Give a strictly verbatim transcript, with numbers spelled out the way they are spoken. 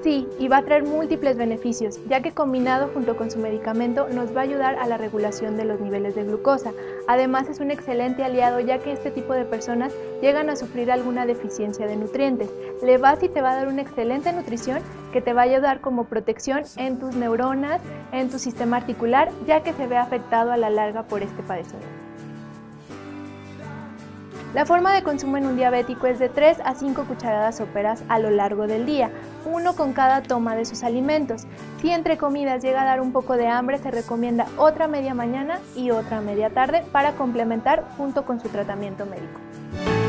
Sí, y va a traer múltiples beneficios, ya que combinado junto con su medicamento nos va a ayudar a la regulación de los niveles de glucosa. Además es un excelente aliado, ya que este tipo de personas llegan a sufrir alguna deficiencia de nutrientes. Levás y te va a dar una excelente nutrición que te va a ayudar como protección en tus neuronas, en tu sistema articular, ya que se ve afectado a la larga por este padecimiento. La forma de consumo en un diabético es de tres a cinco cucharadas soperas a lo largo del día, uno con cada toma de sus alimentos. Si entre comidas llega a dar un poco de hambre, se recomienda otra media mañana y otra media tarde para complementar junto con su tratamiento médico.